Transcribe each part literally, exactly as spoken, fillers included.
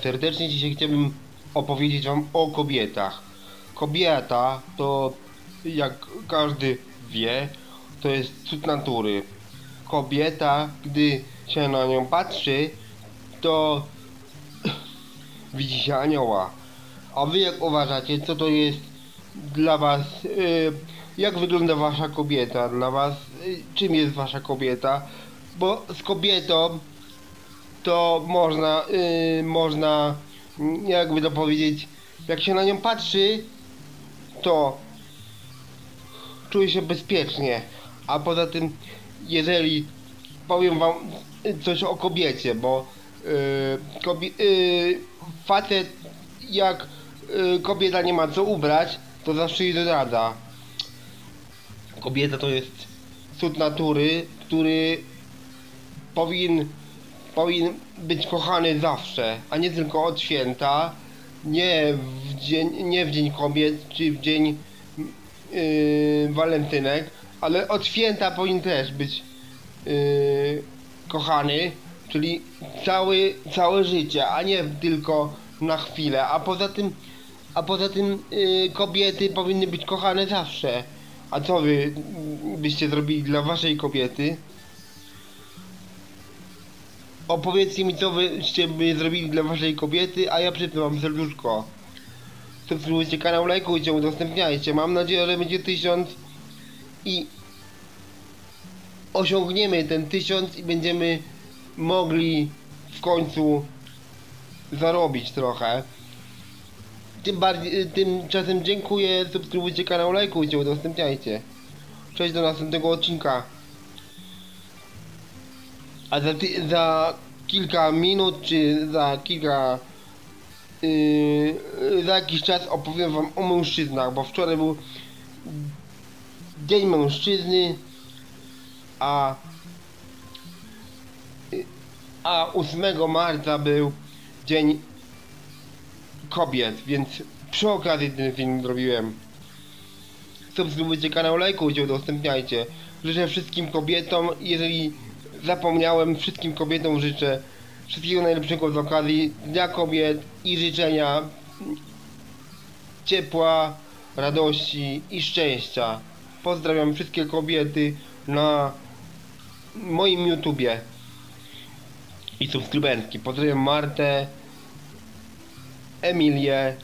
serdecznie. Dzisiaj chciałbym opowiedzieć wam o kobietach. Kobieta to, jak każdy wie, to jest cud natury. Kobieta, gdy się na nią patrzy, to widzi się anioła. A wy jak uważacie, co to jest dla was, yy, jak wygląda wasza kobieta dla was, yy, czym jest wasza kobieta? Bo z kobietą to można, yy, można, jakby to powiedzieć, jak się na nią patrzy, to czuje się bezpiecznie. A poza tym, jeżeli powiem wam coś o kobiecie, bo yy, kobie yy, facet, jak yy, kobieta nie ma co ubrać, to zawsze jej doradza. Kobieta to jest cud natury, który powinien, powinien być kochany zawsze, a nie tylko od święta, nie w dzień, nie w dzień kobiet, czy w dzień yy, walentynek, ale od święta powinien też być yy, kochany, czyli całe, całe życie, a nie tylko na chwilę. A poza tym, a poza tym yy, kobiety powinny być kochane zawsze. A co wy byście zrobili dla waszej kobiety? Opowiedzcie mi, co wyście by zrobili dla waszej kobiety, a ja przypnę wam serduszko. Subskrybujcie kanał, lajkujcie, udostępniajcie. Mam nadzieję, że będzie tysiąc i osiągniemy ten tysiąc i będziemy mogli w końcu zarobić trochę. Tym bardziej, tymczasem dziękuję, subskrybujcie kanał, lajkujcie, udostępniajcie. Cześć, do następnego odcinka. A za, ty, za kilka minut, czy za kilka... Yy, za jakiś czas opowiem wam o mężczyznach, bo wczoraj był Dzień Mężczyzny, a... A ósmego marca był Dzień Kobiet, więc przy okazji ten film zrobiłem. Subskrybujcie kanał, lajkujcie, udostępniajcie. Życzę wszystkim kobietom, jeżeli zapomniałem, wszystkim kobietom życzę wszystkiego najlepszego z okazji Dnia Kobiet i życzenia ciepła, radości i szczęścia. Pozdrawiam wszystkie kobiety na moim YouTubie i subskrybentki. Pozdrawiam Martę, Emilię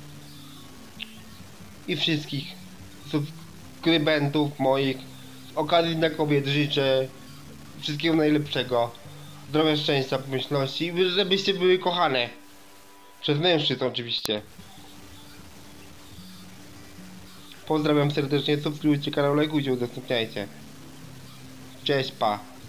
i wszystkich subskrybentów moich. Z okazji Dnia Kobiet życzę wszystkiego najlepszego, zdrowia, szczęścia, pomyślności i żebyście były kochane przez mężczyzn oczywiście. Pozdrawiam serdecznie, subskrybujcie kanał, lajkujcie, udostępniajcie. Cześć, pa.